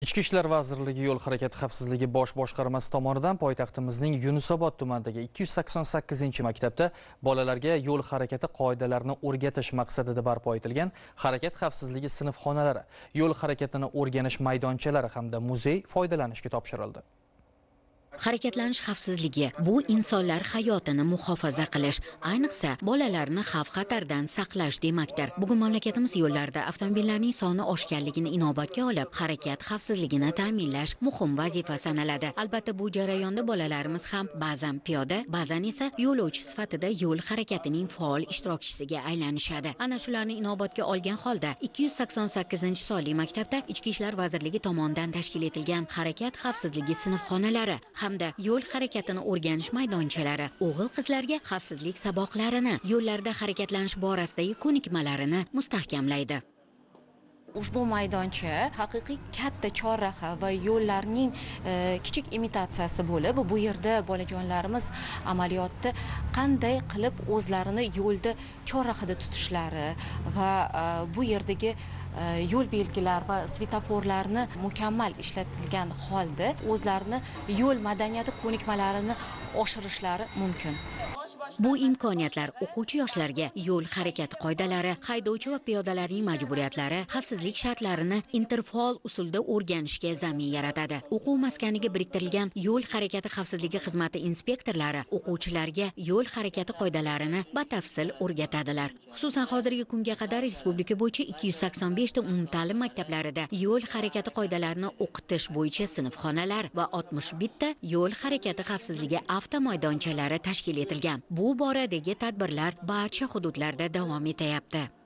Ichki ishlar vazirligi yo'l harakati xavfsizligi bosh boshqarmasi tomonidan poytaxtimizning Yunusobod tumanidagi 288-maktabda bolalarga yo'l harakati qoidalarini o'rgatish maqsadida barpo etilgan harakat xavfsizligi sinfxonalari, yo'l harakatini o'rganish maydonchalari hamda muzey foydalanishga topshirildi. Harakatlanish xavfsizligi bu insonlar hayotini muhofaza qilish, ayniqsa bolalarni xavf-xatardan saqlash demakdir. Bugun mamlakatimiz yo'llarida avtomobillarning soni oshganligini inobatga olib, harakat xavfsizligini ta'minlash muhim vazifa sanaladi. Albatta, bu jarayonda bolalarimiz ham ba'zan piyoda, ba'zan esa yo'lovchi sifatida yo'l harakatining faol ishtirokchisiga aylanishadi. Ana shularni inobatga olgan holda 288-sonli maktabda Ichki ishlar vazirligi tomonidan tashkil etilgan harakat xavfsizligi sinfxonalari hamda yo'l harakatini o'rganish maydonchalari o'g'il-qizlarga xavfsizlik saboqlarini, yo'llarda harakatlanish borasidagi ko'nikmalarini mustahkamlaydi. Ushbu maydoncha haqiqiy katta chorraha va yo'llarning kichik imitatsiyasi bo'lib, bu yerda bolajonlarimiz amaliyotda qanday qilib o'zlarini yo'lda chorrahada tutishlari va bu yerdagi yo'l belgilar va svetoforlarni mukammal ishlatilgan holda o'zlarini yo'l madaniyati ko'nikmalarini oshirishlari mumkin. Bu imkoniyatlar o'quvchi yoshlarga yo'l harakati qoidalari, haydovchi va piyodalarning majburiyatlari, xavfsizlik shartlarini interfaol usulda o'rganishga zamin yaratadi. O'quv maskaniga biriktirilgan yo'l harakati xavfsizligi xizmati inspektorlari o'quvchilarga yo'l harakati qoidalarini batafsil o'rgatadilar. Xususan, hozirgi kunga qadar respublika bo'yicha 285 ta umumta'lim maktablarida yo'l harakati qoidalarini o'qitish bo'yicha sinfxonalar va 61 ta yo'l harakati xavfsizligi avtomaydonchalari tashkil etilgan. Bu boradagi tadbirlar barcha hududlarda davom etayapti.